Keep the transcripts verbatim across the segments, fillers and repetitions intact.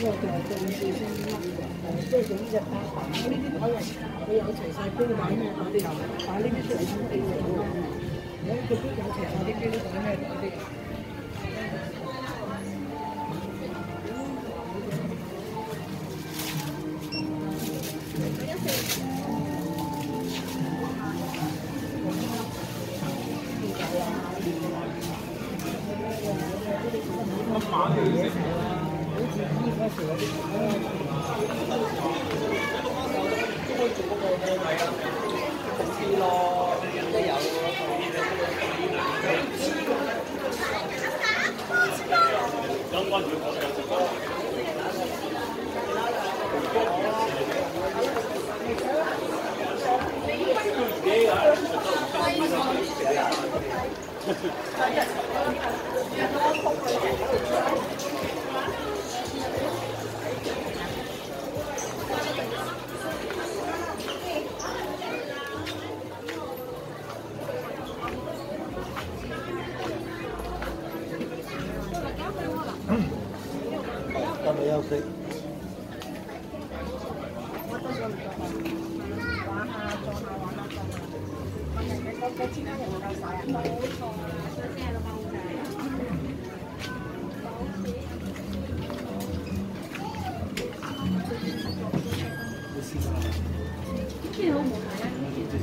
就係對四星乜即係總之就打橫呢啲台人佢有齊晒標擺咩嗰啲，擺呢啲出嚟先地嚟㗎嘛。如果佢都有齊晒啲標擺咩嗰啲。 今日休息。玩下做下玩下做下。個個其他人夠晒啊！冇錯啊，所以先係個包仔。呢個好唔好睇啊？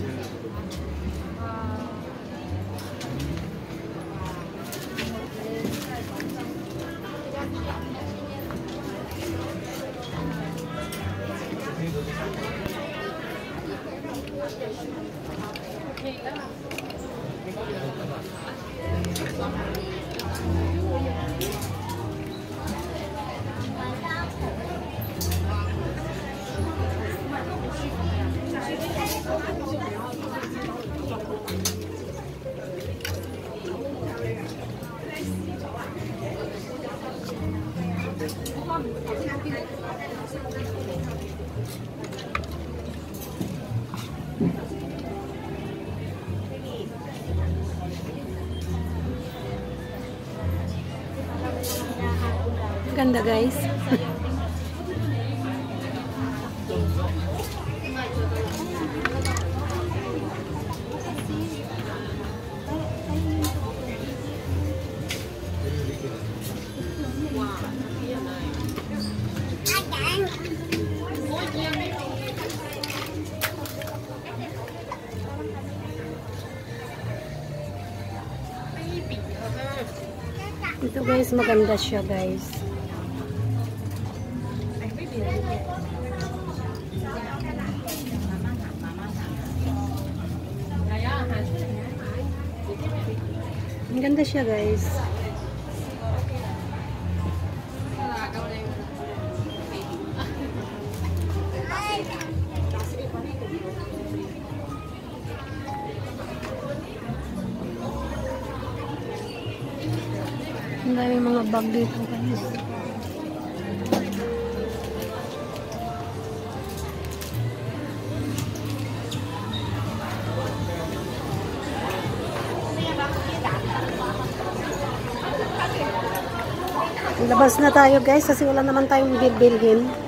Ganda guys. Ito guys, maganda siya guys. Ang ganda siya guys. Ang dami mga bag dito guys. Labas na tayo guys kasi wala naman tayong bibilhin.